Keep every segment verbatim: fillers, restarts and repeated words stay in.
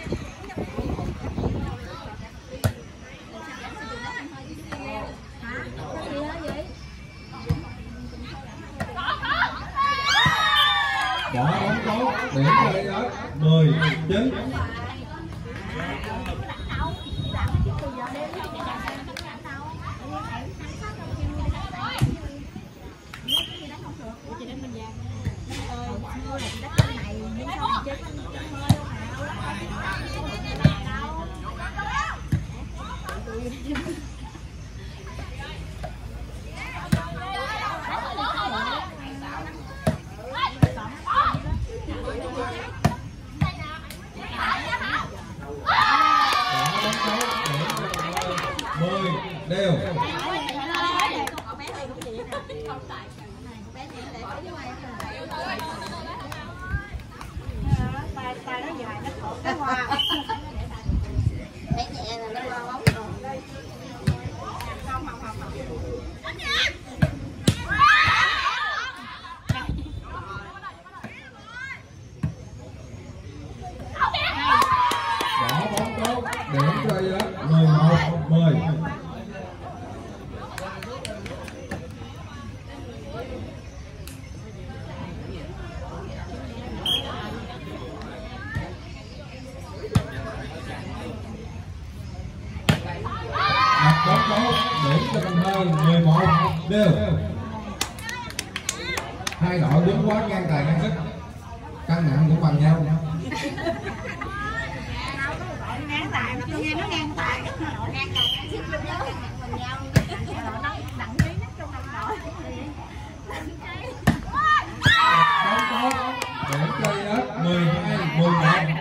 Bỏ bóng tốt để chơi đất mười chín. Mười đều. Tay tay nó dài nó khổ cái hoa. Thấy nhẹ là nó lo bóng rồi. Không không không. Bỏ bóng tốt để chơi đất mười một mười. Đặt bóng tốt để cho Cần Thơ mười một đều. Hai đội đứng quá ngang tài ngang sức, cân nặng cũng bằng nhau. Ngang tài, tôi nghe nó ngang tài, ngang tài ngang sức luôn đó, bằng nhau. Nó đặng trí nhất trong đồng đội. Bóng tốt để chơi đất mười hai mười một.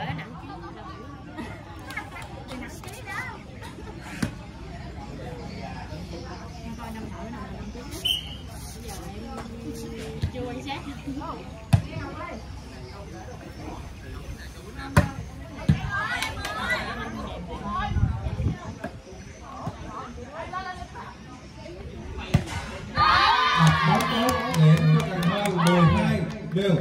Chưa quan sát. Bóng tốt để cho Cần Thơ mười hai đều.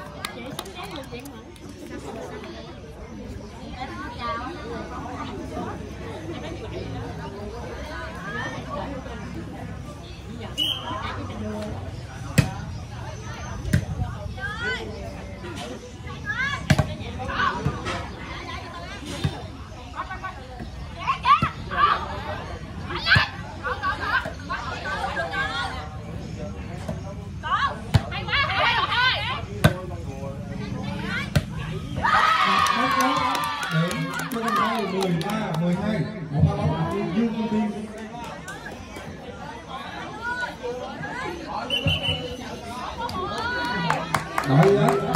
mười ba mười hai, một pha bóng của Dương Kim Tiên. Đội